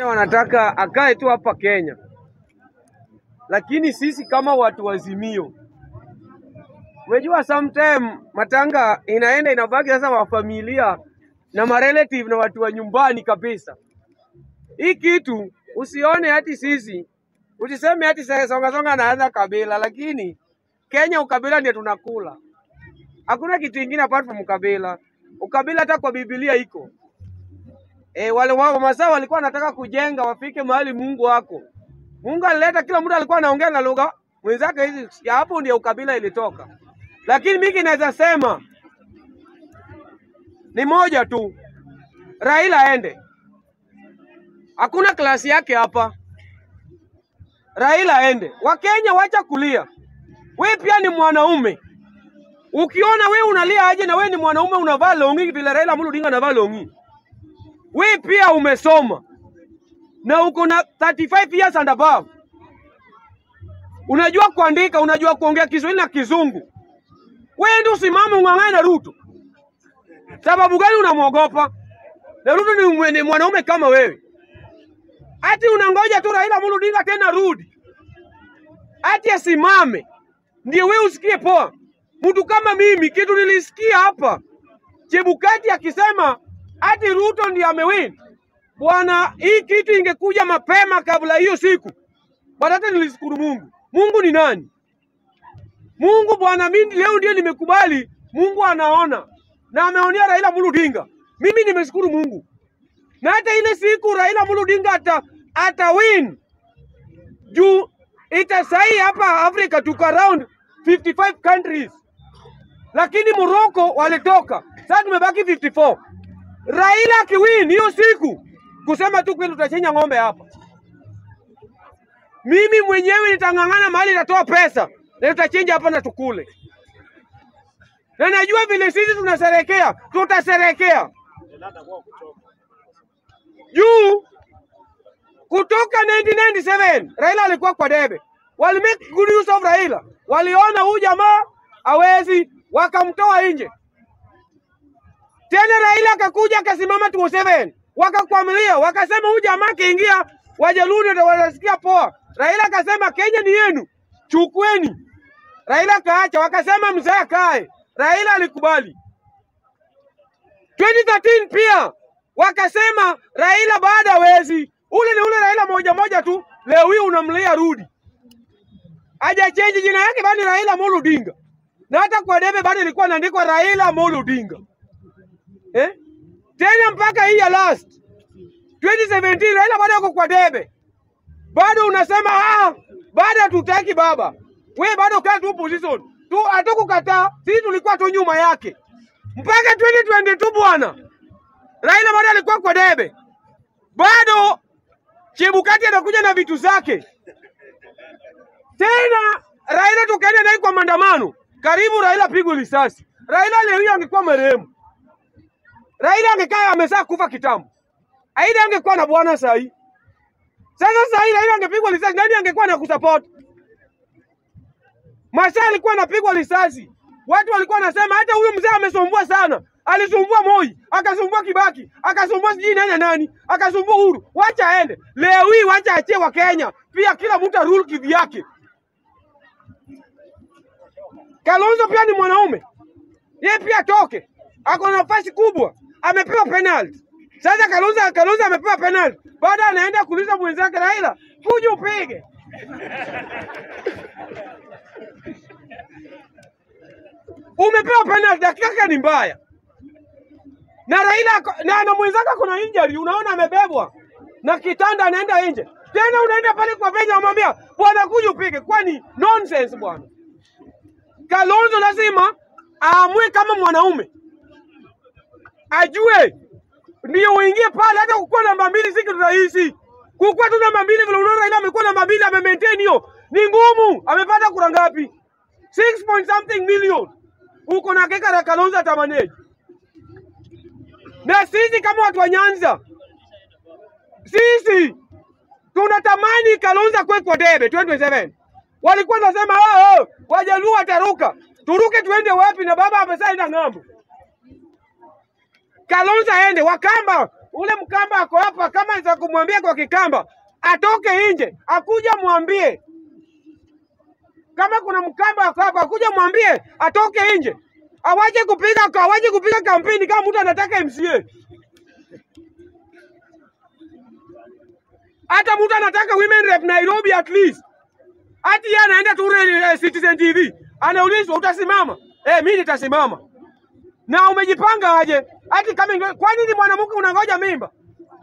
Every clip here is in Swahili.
Wanataka akae tu hapa Kenya, lakini sisi kama watu wazimio, umejua sometime matanga inaenda inabaki sasa wa familia na marelative na watu wa nyumbani kabisa. Hii kitu usione hati sisi, usiseme hati songa naanza kabila, lakini Kenya ukabila ndio tunakula. Hakuna kitu kingine apart from ukabila. Ukabila hata kwa Biblia iko. Wale wao Masai walikuwa wanataka kujenga wafike mahali Mungu wako. Mungu alileta kila mtu alikuwa anaongea na lugha mwenzake, hizi ya hapo ndio ukabila ilitoka. Lakini mimi naweza sema ni moja tu. Raila aende. Hakuna klasi yake hapa. Raila aende. Wakenya wacha kulia. Wewe pia ni mwanaume. Ukiona wewe unalia aje na wewe ni mwanaume unavaa longi vile Raila Odinga anavaa longi. Wewe pia umesoma. Na uko na 35 years and above. Unajua kuandika, unajua kuongea Kiswahili na Kizungu. Wewe ndio usimame ung'ang'ane na Ruto. Sababu gani unamuogopa? Na Ruto ni mwanaume kama wewe. Ati unangoja tu Raila Odinga tena rudi. Ati asimame. Ndio wewe usikie poa. Mtu kama mimi kitu nilisikia hapa. Chebukati akisema ati Ruto ndiye amewin. Bwana, hii kitu ingekuja mapema kabla hiyo siku. Hata nilishukuru Mungu. Mungu ni nani? Mungu bwana, mimi leo ndio nimekubali. Mungu anaona. Na ameonea Raila Odinga. Mimi nimeshukuru Mungu. Na hata ile siku Raila Odinga ata win. Juu itasai hapa Afrika tuko around 55 countries. Lakini Morocco walitoka. Sasa tumebaki 54. Raila akiwin hiyo siku, kusema tu kweli tutachenya ng'ombe hapa. Mimi mwenyewe nitangangana mahali natoa pesa na tutachenja hapa na tukule. Na najua vile sisi tunaserekea, tutaserekea. Juu kutoka 1997 Raila alikuwa kwa debe. Wali make good use of Raila. Waliona huyu jamaa hawezi, wakamtoa nje. Tena Raila akakuja akasimama 27. Wakakwamilia, wakasema huyu jamaa kiingia Wajaluo ndio wanasikia poa. Raila akasema Kenya ni yenu. Chukweni. Raila kaacha, wakasema mzee kae. Raila alikubali. 2013 pia wakasema Raila baada wezi. Ule ni ule Raila moja tu. Leo hii unamlia rudi. Haja change jina yake bali Raila Odinga. Na hata kwa debe bado ilikuwa inaandikwa Raila Odinga. Tena mpaka hii ya last 2017 Raila bado yuko kwa debe. Bado unasema bado tutaki baba. Wewe bado kaa tu position. Tu hatukukataa, sisi tulikuwa tu nyuma yake. Mpaka 2022 bwana. Raila bado alikuwa kwa debe. Bado Chebukati anakuja na vitu zake. Tena Raila tukaenda naye kwa maandamano. Karibu Raila pigwe risasi. Raila leo angekuwa marehemu. Raila angekaa amezaa kufa kitambo. Aida angekuwa na bwana sahi. Sasa Raila angepigwa risasi, nani angekuwa na kusupport? Masai alikuwa anapigwa risasi. Watu walikuwa wanasema hata huyu mzee amesumbua sana. Alisumbua Moi, akasumbua Kibaki, akasumbua sijui nani, akasumbua Uhuru. Wacha aende. Leo hii wacha achie wa Kenya. Pia kila mtu arule kivyake. Kalonzo pia ni mwanaume. Yeye pia toke. Ako na nafasi kubwa. Amepewa penalty. Sasa Kalonzo amepewa penalty. Baada anaenda kuuliza mwenzake Raila, "Kuja upige." Umepewa penalty, dakika ni mbaya. Na Raila na mwenzake kuna injury, unaona amebebwa. Na kitanda anaenda nje. Tena unaenda pale kwa benchi unamwambia, "Bwana kuja upige." Kwani nonsense bwana. Kalonzo lazima aamue kama mwanaume. Ajue ndio uingie pale, hata kukua namba 2 si kitu rahisi. Kukua tu namba 2 vile unaona Raila amekuwa namba 2 ame-maintain hiyo. Ni ngumu. Amepata kura ngapi? 6 point something million. Uko na keka na Kalonzo atamanage. Na sisi kama watu wa Nyanza, sisi tunatamani Kalonzo kwa debe 2027. Walikuwa nasema Wajaluo wataruka. Turuke tuende wapi na baba amesaenda ng'ambo. Kalonzo aende, Wakamba ule Mkamba ako hapa, kama niza kumwambia kwa Kikamba atoke nje, akuja mwambie. Kama kuna Mkamba ako hapa, akuja mwambie atoke nje. Awaje kupiga kampeni kama mtu anataka MCA. Hata mtu anataka women rep Nairobi at least. Hati yeye anaenda tu Citizen TV. Anaulizwa utasimama? Mimi nitasimama. Na umejipanga aje? Hati kama kwani ni mwanamke unangoja mimba?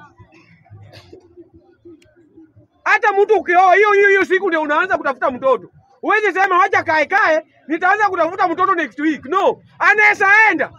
Hata mtu ukioa hiyo siku ndio unaanza kutafuta mtoto. Uweze sema wacha kae nitaanza kutafuta mtoto next week. No, anaweza enda.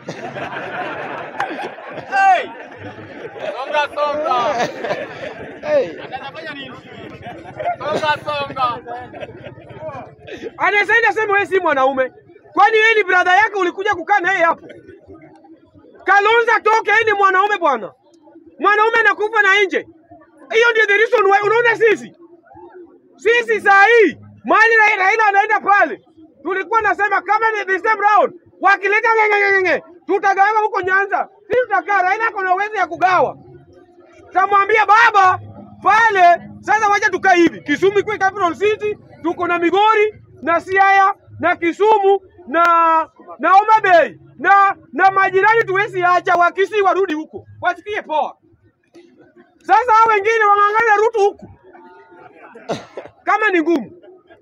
Hey! Songa. Hey. Anafanya nini? Songa. Anaweza enda sema wewe si mwanaume. Kwani yeye ni brother yake ulikuja kukaa na yeye hapo? Kalonzo toke, yeye ni mwanaume bwana. Mwanaume anakufa na nje. Hiyo ndio the reason why unaona sisi saa hii mali Raila anaenda pale. Tulikuwa nasema kama ni the same round wakileta ngenge tutagawa huko Nyanza. Sisi tutakaa, Raila ako na uwezo ya kugawa. Tamwambia baba pale sasa wacha tukae hivi. Kisumu kwa capital city, tuko na Migori na Siaya na Kisumu na Homa Bay na majirani tuwezi acha Wakisi warudi huko. Wasikie poa. Sasa hao wengine wangangana Ruto huku. Kama ni ngumu.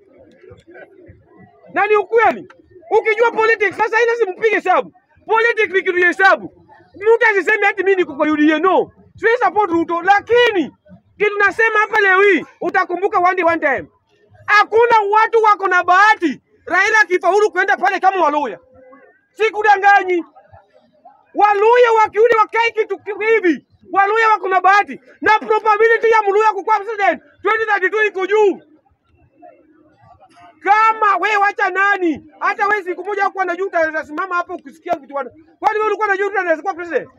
Na ni ukweli. Ukijua politics sasa ile simpige hesabu. Politics ni kitu ya hesabu. Mtu asiseme ati mimi niko kwa UDA, no. Siwezi support Ruto, lakini kitu nasema hapa leo hii utakumbuka one time. Hakuna watu wako na bahati Raila kifaulu kwenda pale kama Waluya. Sikudanganyi. Waluya wakiudi wakai kitu hivi. Waluya wako na bahati na probability ya Mluya kukuwa president 2032 iko juu. Kama wewe wacha nani? Hata wewe siku moja huko na juu utasimama hapo ukisikia vitu wana. Kwani wewe ulikuwa na juu unaweza kuwa president?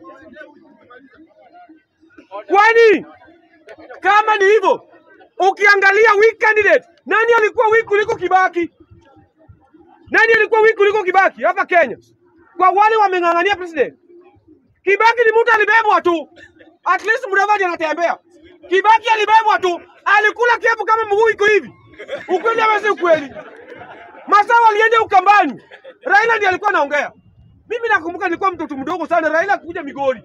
Kwani kama ni hivyo ukiangalia weak candidate, nani alikuwa weak kuliko Kibaki? Nani alikuwa weak kuliko Kibaki hapa Kenya? Kwa wale wameng'ang'ania president. Kibaki ni mtu alibebwa tu. At least Mudavadi anatembea. Kibaki alibebwa tu. Alikula kiapo kama mguu iko hivi. Ukweli ama si ukweli? Masawa alienda Ukambani. Raila ndiye alikuwa anaongea. Mimi nakumbuka nilikuwa mtoto mdogo sana, Raila kuja Migori.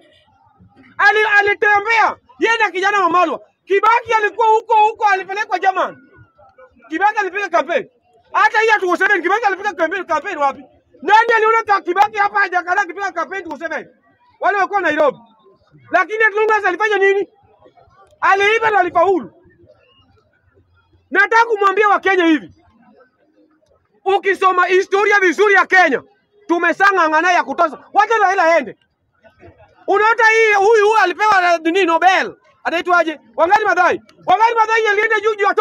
Alitembea. Yeye na kijana wa Malwa. Kibaki alikuwa huko alipelekwa German. Kibaki alipiga kampeni. Hata yeye atuoseme Kibaki alipiga kampeni wapi? Nani aliona Kibaki hapa hajakala kipiga kampeni tuoseme? Wale wako Nairobi. Lakini Atlungas alifanya nini? Aliiba na alifaulu. Nataka kumwambia wa Kenya hivi. Ukisoma historia vizuri ya Kenya, tumesang'ang'ana ya kutosha. Wacha Raila aende. Unaona hii huyu alipewa nini Nobel? Anaitwaje? Wangari Maathai. Wangari Maathai alienda juu ya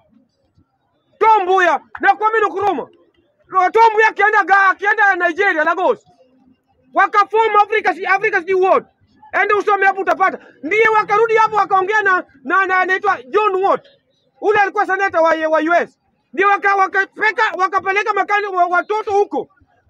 Tombuya na Kwame Nkrumah. Tombuya akienda Nigeria Lagos. Wakaform Africa's New World. Ende usome hapo utapata. Ndiye wakarudi hapo wakaongea na anaitwa John Watt. Ule alikuwa seneta wa US. Ndiye wakapeleka makani watoto huko.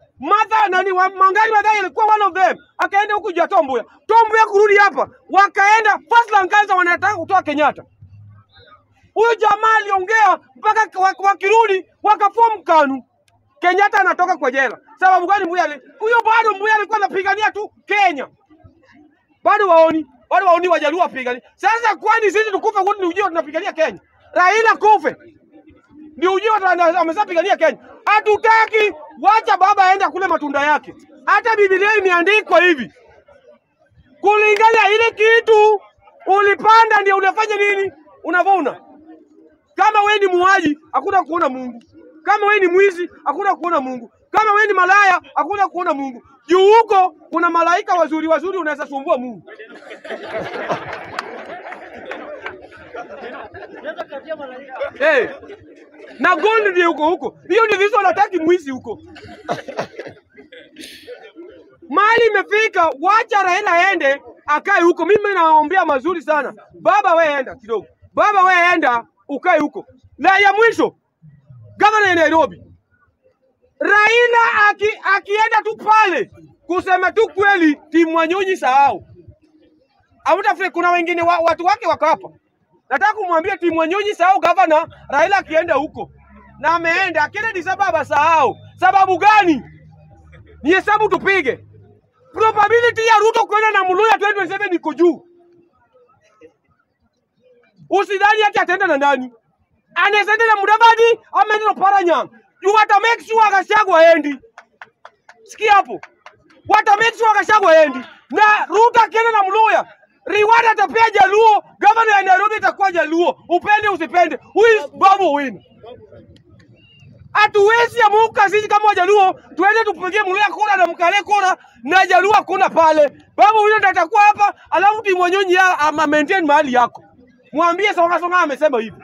Wangari Maathai alikuwa one of them. Akaenda huko juu ya Tombuya. Tombuya kurudi hapa. Wakaenda first Lancaster wanataka kutoa Kenyatta. Huyo jamaa aliongea mpaka wakirudi wakaform KANU. Kenyatta anatoka kwa jela. Sababu gani Mbuya alikuwa anapigania tu Kenya. Bado waoni Wajaluo wapigania. Sasa kwani sisi tukufe wote ni ujio tunapigania Kenya? Raila kufe. Ni ujio amesapigania Kenya. Hatutaki, wacha baba aende kule matunda yake. Hata Biblia imeandikwa hivi. Kulingana ile kitu ulipanda ndio unafanya nini? Unavuna. Kama wewe ni muuaji, hakuna kuona Mungu. Kama wewe ni mwizi, hakuna kuona Mungu. Kama wewe ni malaya, hakuna kuona Mungu. Juu huko kuna malaika wazuri unaweza sumbua Mungu. Na gold ndio huko. Hiyo ndio viso nataki mwizi huko. Mali imefika, wacha Raila aende akae huko. Mimi nawaombea mazuri sana. Baba wewe enda kidogo. Baba wewe enda ukae huko. Na ya mwisho, gavana ya Nairobi. Raila akienda tu pale kusema tu kweli timu Wanyonyi sahau. Hamtafika, kuna wengine watu wake wako hapa. Nataka kumwambia timu Wanyonyi sahau governor Raila akienda huko. Na ameenda, akienda Disababa sahau. Sababu gani? Ni hesabu tupige. Probability ya Ruto kwenda na Muluya 2027 iko juu. Usidhani ati ataenda na nani. Anaweza enda na Mudavadi ama enda na Paranyang. You wata make sure Gachagua aendi. Sikia hapo. Wata make sure Gachagua aendi. Na Ruto akienda na Muluya, reward atapea Jaluo, governor ya Nairobi itakuwa Jaluo. Upende usipende. Who is Babu win? Hatuwezi amuka sisi kama Wajaluo tuende tupigie Muluya kura na Mkale kura na Jaluo hakuna pale. Babu huyo ndiye atakuwa hapa, alafu timu Wanyonyi ama maintain mahali yako. Mwambie songa amesema hivi.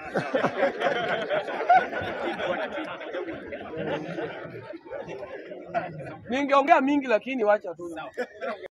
Ningeongea mingi lakini wacha tu.